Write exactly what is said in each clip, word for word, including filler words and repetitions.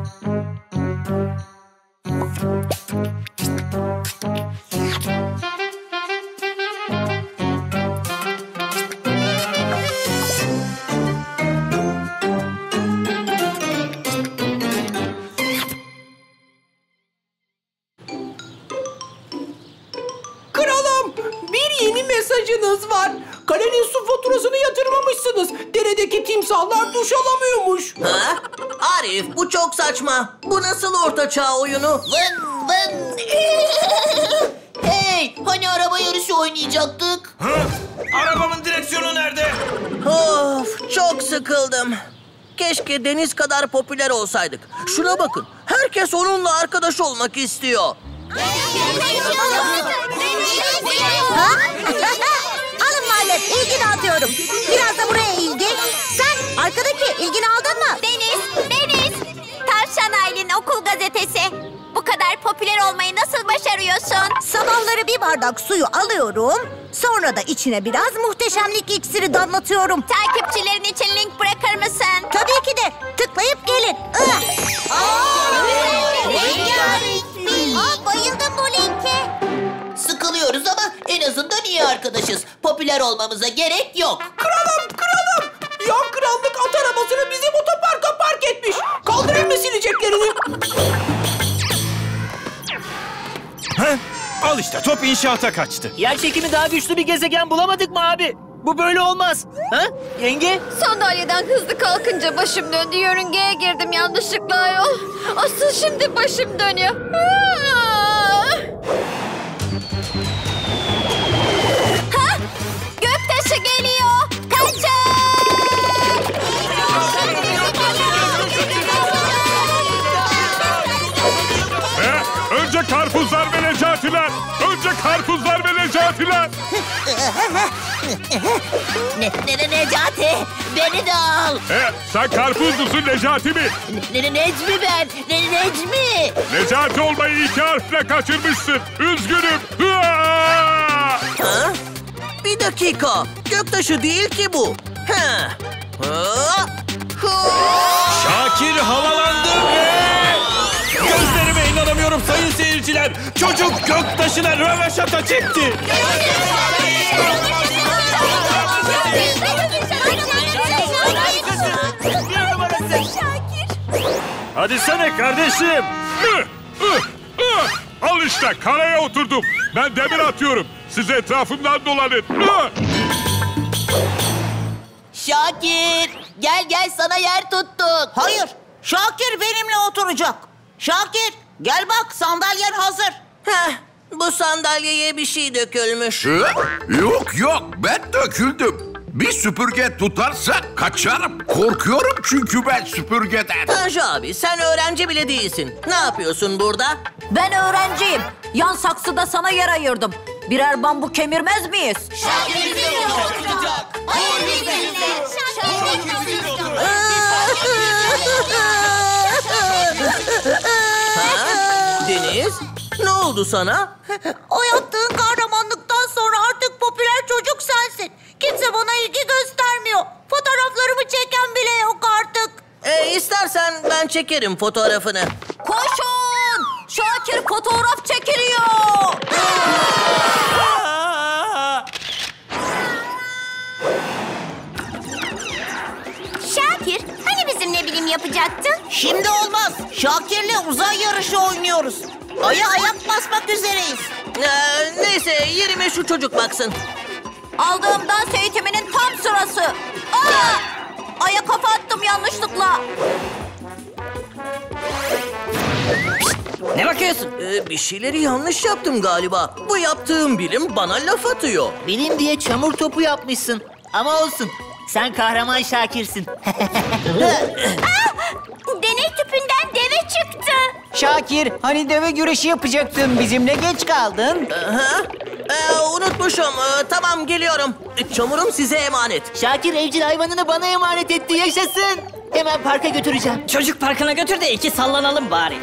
Mesajınız var. Kalenin su faturasını yatırmamışsınız. Deredeki timsahlar duş alamıyormuş. Ha? Arif, bu çok saçma. Bu nasıl ortaçağ oyunu? Vın vın. Hey, hani araba yarışı oynayacaktık? Ha? Arabamın direksiyonu nerede? Of, çok sıkıldım. Keşke Deniz kadar popüler olsaydık. Şuna bakın, herkes onunla arkadaş olmak istiyor. Ha? Alın Malet, ilgi dağıtıyorum. Biraz da buraya ilgi. Sen arkadaki ilgini aldın mı? Deniz, Deniz. Tavşan Aylin okul gazetesi. Bu kadar popüler olmayı nasıl başarıyorsun? Sabahları bir bardak suyu alıyorum. Sonra da içine biraz muhteşemlik iksiri damlatıyorum. Takipçilerin için link bırakır mısın? Tabii ki de. Tıklayıp gelin. Aa, bayıldım bu linke. Sıkılıyoruz ama en azından iyi arkadaşız. Popüler olmamıza gerek yok. Kralım, kralım. Yan krallık at arabasını bizim otoparka park etmiş. Kaldırayım mı sileceklerini? Ha? Al işte, top inşaata kaçtı. Yer çekimi daha güçlü bir gezegen bulamadık mı abi? Bu böyle olmaz. Ha? Yenge? Sandalyeden hızlı kalkınca başım döndü. Yörüngeye girdim yanlışlıkla ayol. Asıl şimdi başım dönüyor. Ha? Göktaşı geliyor. Kaçın! He, önce karpuzlar ve necatiler. Önce karpuzlar ve necatiler. Ne, ne, ne Necati? Beni de al. He, sen karpuz musun Necati mi? Ne, ne, Necmi ben. Ne, Necmi. Necati olmayı iki harfle kaçırmışsın. Üzgünüm. Hıa! Ha? Bir dakika, göktaşı değil ki bu. Ha. Ha. Şakir havalandı ve... Gözlerime inanamıyorum sayın seyirciler. Çocuk göktaşına röveşata çekti. Hadi sene kardeşim. Hı, hı, hı. Al işte karaya oturdum. Ben demir atıyorum. Siz etrafımdan dolanın. Hı. Şakir. Gel gel sana yer tuttuk. Hayır, Şakir benimle oturacak. Şakir, gel bak sandalyen hazır. Heh, bu sandalyeye bir şey dökülmüş. Hı? Yok yok, ben döküldüm. Bir süpürge tutarsa kaçarım. Korkuyorum çünkü ben süpürgeden. Tanju abi, sen öğrenci bile değilsin. Ne yapıyorsun burada? Ben öğrenciyim. Yan saksıda sana yer ayırdım. Birer bambu kemirmez miyiz? Şakir bizimle oturacak. Hayır bizimle. Şakir bizimle oturacak. Ha? Deniz, ne oldu sana? O yaptığın kahramanlıktan sonra artık popüler çocuk sensin. Kimse bana ilgi göstermiyor. Fotoğraflarımı çeken bile yok artık. E, istersen ben çekerim fotoğrafını. Koşun! Şakir fotoğraf çekiliyor. Şakir, hani bizimle bilim yapacaktın? Şimdi olmaz. Şakir'le uzay yarışı oynuyoruz. Aya ayak basmak üzereyiz. Ee, neyse, yerime şu çocuk baksın. Aldığım dans eğitiminin tam sırası. Aa! Aya kafa attım yanlışlıkla. Ne bakıyorsun? Ee, bir şeyleri yanlış yaptım galiba. Bu yaptığım bilim bana laf atıyor. Bilim diye çamur topu yapmışsın. Ama olsun. Sen kahraman Şakir'sin. Deney tüpünden deve çıktı. Şakir, hani deve güreşi yapacaktın. Bizimle geç kaldın. Ha? Ee, unutmuşum. Ee, tamam, geliyorum. Çamurum size emanet. Şakir evcil hayvanını bana emanet etti. Yaşasın. Hemen parka götüreceğim. Çocuk parkına götür de iki sallanalım bari.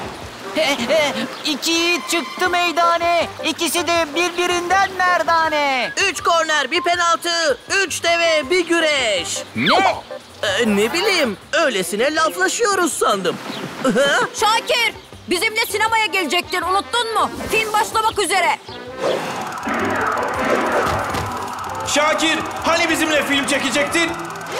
İki yiğit çıktı meydane. İkisi de birbirinden merdane. Üç korner, bir penaltı, üç deve, bir güreş. Ne? Ee, ne bileyim, öylesine laflaşıyoruz sandım. Şakir, bizimle sinemaya gelecektin, unuttun mu? Film başlamak üzere. Şakir, hani bizimle film çekecektin?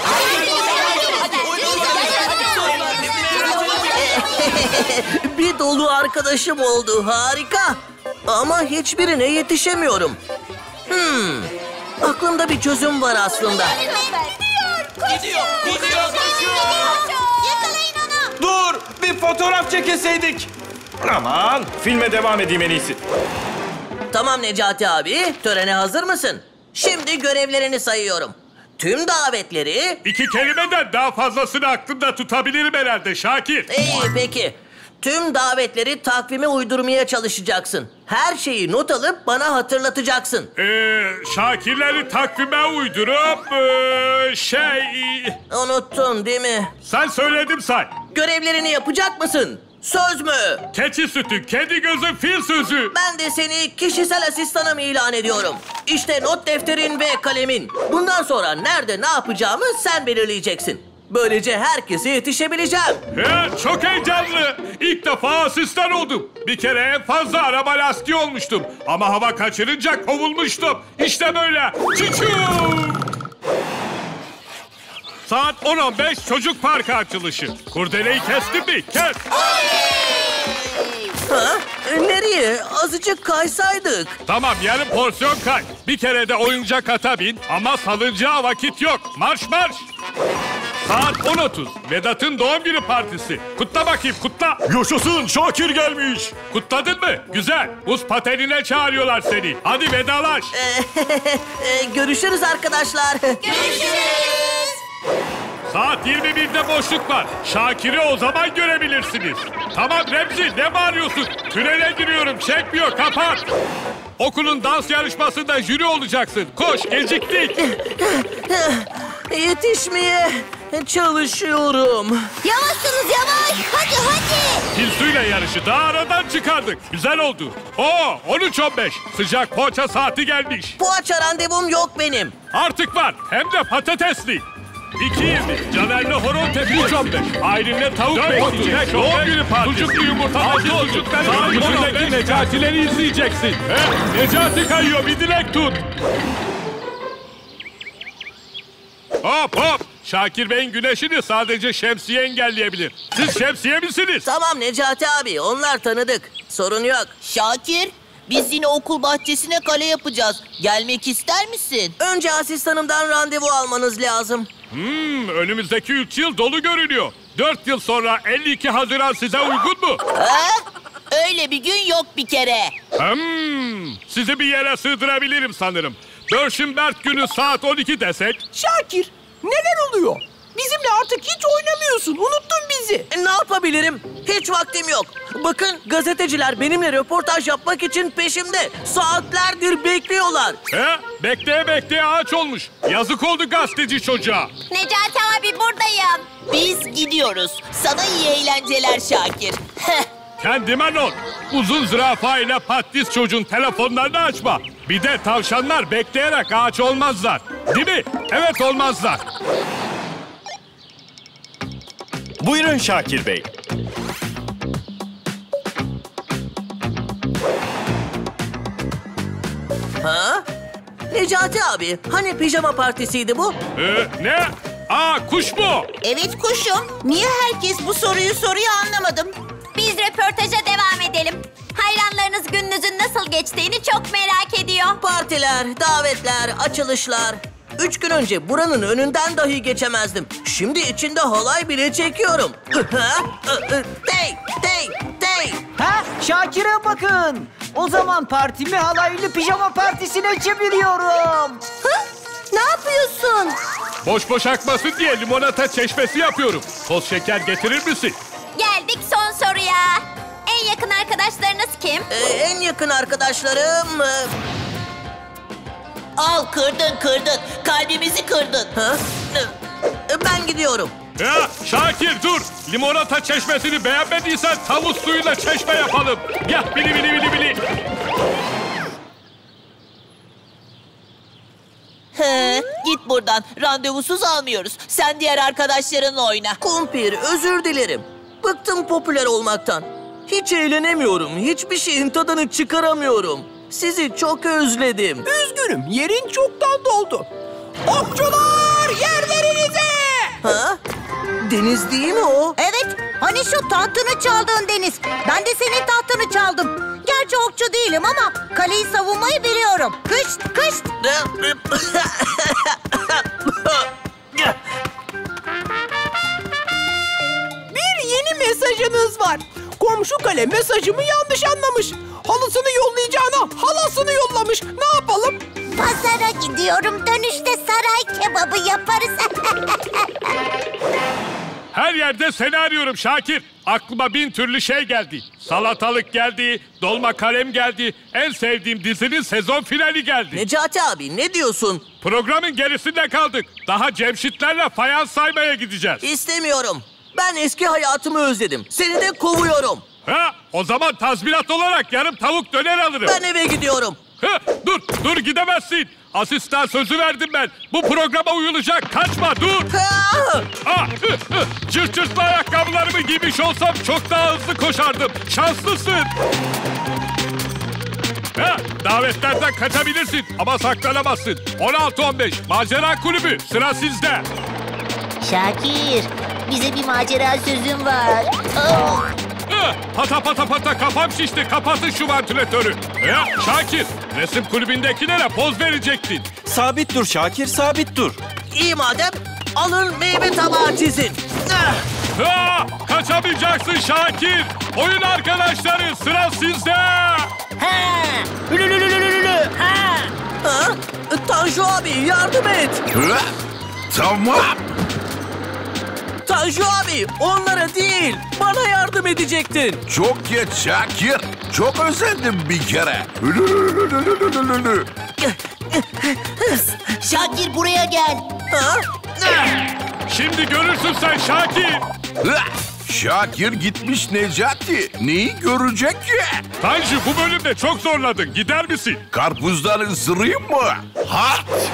Bir dolu arkadaşım oldu, harika. Ama hiçbirine yetişemiyorum. Hmm, aklımda bir çözüm var aslında. Gidiyor, gidiyor, koşuyor. Yakalayın onu. Dur, bir fotoğraf çekilseydik. Aman, filme devam edeyim en iyisi. Tamam Necati abi, törene hazır mısın? Şimdi görevlerini sayıyorum. Tüm davetleri... İki kelimeden daha fazlasını aklımda tutabilirim herhalde Şakir. İyi peki. Tüm davetleri takvime uydurmaya çalışacaksın. Her şeyi not alıp bana hatırlatacaksın. Ee, Şakirleri takvime uydurup ee, şey... Unuttun değil mi? Sen söyledim say. Görevlerini yapacak mısın? Söz mü? Keçi sütü, kedi gözü, fil sözü. Ben de seni kişisel asistanım ilan ediyorum. İşte not defterin ve kalemin. Bundan sonra nerede ne yapacağımı sen belirleyeceksin. Böylece herkese yetişebileceğim. He, çok heyecanlı. İlk defa asistan oldum. Bir kere en fazla araba lastiği olmuştum. Ama hava kaçırınca kovulmuştum. İşte böyle. Çuçum. Saat on on beş çocuk parkı açılışı. Kurdeleyi kestin mi? Kes. Ha? E, nereye? Azıcık kaysaydık. Tamam, yarım porsiyon kay. Bir kere de oyuncak ata bin ama salıncağa vakit yok. Marş marş. Saat on otuz. Vedat'ın doğum günü partisi. Kutla bakayım, kutla. Yaşasın, Şakir gelmiş. Kutladın mı? Güzel. Buz patenine çağırıyorlar seni. Hadi vedalaş. E, görüşürüz arkadaşlar. Saat yirmi birde boşluk var. Şakir'i o zaman görebilirsiniz. Tamam Remzi, ne bağırıyorsun? Tünele giriyorum, çekmiyor, kapat. Okulun dans yarışmasında jüri olacaksın. Koş, geciktik. Yetişmeye çalışıyorum. Yavaşsınız yavaş. Hadi hadi. Tilsuyla yarışı daha aradan çıkardık. Güzel oldu. Oo, on üç on beş. Sıcak poğaça saati gelmiş. Poğaça randevum yok benim. Artık var. Hem de patatesli. iki yirmi. Caner'le horon tepi üç on beş. Aylin'le tavuk bekleyecek. Doğum günü partisi. Sucuklu yumurta. Altı sucukları. Saat yüzündeki Necati'leri izleyeceksin. He? Necati kayıyor. Bir dilek tut. Hop hop. Şakir Bey'in güneşini sadece şemsiye engelleyebilir. Siz şemsiye misiniz? Tamam Necati abi, onlar tanıdık. Sorun yok. Şakir, biz yine okul bahçesine kale yapacağız. Gelmek ister misin? Önce asistanımdan randevu almanız lazım. Hmm, önümüzdeki üç yıl dolu görünüyor. Dört yıl sonra elli iki Haziran size uygun mu? Ha? Öyle bir gün yok bir kere. Hmm, sizi bir yere sığdırabilirim sanırım. Börşenberg günü saat on iki desek. Şakir, neler oluyor? Bizimle artık hiç oynamıyorsun. Unuttun bizi. E, ne yapabilirim? Hiç vaktim yok. Bakın gazeteciler benimle röportaj yapmak için peşimde. Saatlerdir bekliyorlar. He? Bekleye bekleye ağaç olmuş. Yazık oldu gazeteci çocuğa. Necati abi buradayım. Biz gidiyoruz. Sana iyi eğlenceler Şakir. Heh. Kendime not. Uzun zürafa ile patlis çocuğun telefonlarını açma. Bir de tavşanlar bekleyerek ağaç olmazlar. Değil mi? Evet, olmazlar. Buyurun Şakir Bey. Ha? Necati abi, hani pijama partisiydi bu? Ee, ne? Aa, kuş mu? Evet kuşum. Niye herkes bu soruyu soruyor anlamadım. Biz röportaja devam edelim. Hayranlarınız gününüzün nasıl geçtiğini çok merak ediyor. Partiler, davetler, açılışlar. Üç gün önce buranın önünden dahi geçemezdim. Şimdi içinde halay bile çekiyorum. Tey, tey, tey. Ha, Şakir'e bakın. O zaman partimi halaylı pijama partisine çeviriyorum. Ne yapıyorsun? Boş boş akmasın diye limonata çeşmesi yapıyorum. Toz şeker getirir misin? Geldik son soruya. En yakın arkadaşlarınız kim? Ee, en yakın arkadaşlarım... e, Al, kırdın kırdın. Kalbimizi kırdın. Ha? E, Ben gidiyorum. Ya Şakir dur. Limonata çeşmesini beğenmediysen tavuk suyuyla çeşme yapalım. Gel bili bili bili bili. He, git buradan. Randevusuz almıyoruz. Sen diğer arkadaşlarınla oyna. Kumpir, özür dilerim. Bıktım popüler olmaktan. Hiç eğlenemiyorum. Hiçbir şeyin tadını çıkaramıyorum. Sizi çok özledim. Üzgünüm, yerin çoktan doldu. Okçular, yerlerinize! Ha? Deniz değil mi o? Evet, hani şu tahtını çaldığın Deniz. Ben de senin tahtını çaldım. Gerçi okçu değilim ama kaleyi savunmayı biliyorum. Kışt kışt. Bir yeni mesajınız var. Komşu kale mesajımı yanlış anlamış. Halısını yollayacağına halasını yollamış. Ne yapalım? Pazara gidiyorum. Dönüşte saray kebabı yaparız. Her yerde seni arıyorum Şakir. Aklıma bin türlü şey geldi. Salatalık geldi, dolma kalem geldi. En sevdiğim dizinin sezon finali geldi. Necati abi ne diyorsun? Programın gerisinde kaldık. Daha Cemşitlerle fayans saymaya gideceğiz. İstemiyorum. Ben eski hayatımı özledim. Seni de kovuyorum. Ha, o zaman tazminat olarak yarım tavuk döner alırım. Ben eve gidiyorum. Ha, dur, dur gidemezsin. Asistan sözü verdim ben. Bu programa uyulacak. Kaçma, dur. Ha! Ah, hı, hı. Cırt cırtlı ayakkabılarımı giymiş olsam çok daha hızlı koşardım. Şanslısın. Ha, davetlerden kaçabilirsin ama saklanamazsın. on altı on beş Macera Kulübü sıra sizde. Şakir, bize bir macera sözüm var. Oh. Ha, pata pata pata kafam şişti. Kapatın şu vantilatörü. Ya Şakir, resim kulübündekilere poz verecektin. Sabit dur Şakir, sabit dur. İyi madem alın meyve tabağı çizin. Ah! Ha, kaçamayacaksın Şakir. Oyun arkadaşları sıra sizde. Ha! Lülülülülülülü! Ha! Ha? Tanju abi yardım et. Hı? Tamam. Tanju abi onlara değil bana yardım edecektin. Çok geç Şakir. Çok özledim bir kere. Lülülülülülülülü. Şakir buraya gel. Ha? Ah! Şimdi görürsün sen Şakir. Hı? Şakir gitmiş Necati. Neyi görecek ki? Tanju bu bölümde çok zorladın. Gider misin? Karpuzdan ısırayım mı? Ha?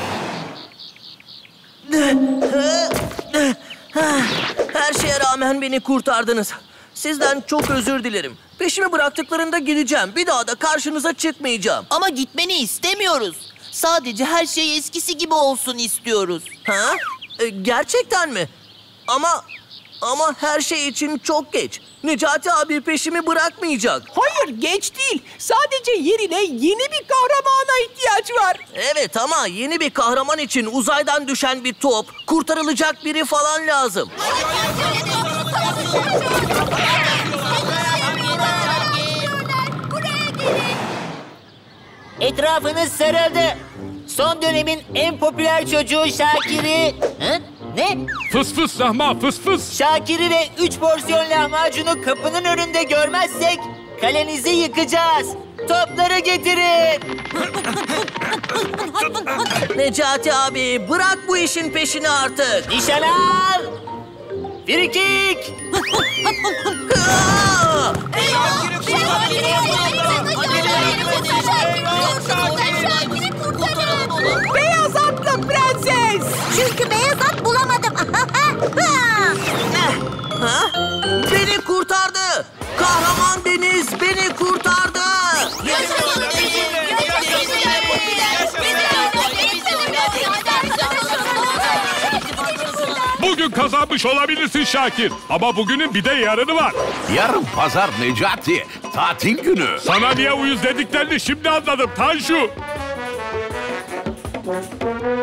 Her şeye rağmen beni kurtardınız. Sizden çok özür dilerim. Peşimi bıraktıklarında gideceğim. Bir daha da karşınıza çıkmayacağım. Ama gitmeni istemiyoruz. Sadece her şey eskisi gibi olsun istiyoruz. Ha? E, gerçekten mi? Ama ama her şey için çok geç. Necati abi peşimi bırakmayacak. Hayır, geç değil. Sadece yerine yeni bir kahramana ihtiyaç var. Evet ama yeni bir kahraman için uzaydan düşen bir top, kurtarılacak biri falan lazım. Etrafınız sarıldı. Son dönemin en popüler çocuğu Şakir'i... Hı? Ne? Fıs fıs lahma fıs fıs. Şakir'i ve üç porsiyon lahmacunu kapının önünde görmezsek kalenizi yıkacağız. Topları getirin. Necati abi bırak bu işin peşini artık. Nişan al. Frikik. Aa! Beyaz atlı prenses. Çünkü beyaz at bulamadım. Ha? Beni kurtardı. Kahraman Deniz beni kurtardı. Bugün kazanmış olabilirsin Şakir. Ama bugünün bir de yarını var. Yarın pazar Necati. Tatil günü. Sana niye uyuz dediklerini şimdi anladım Tanju.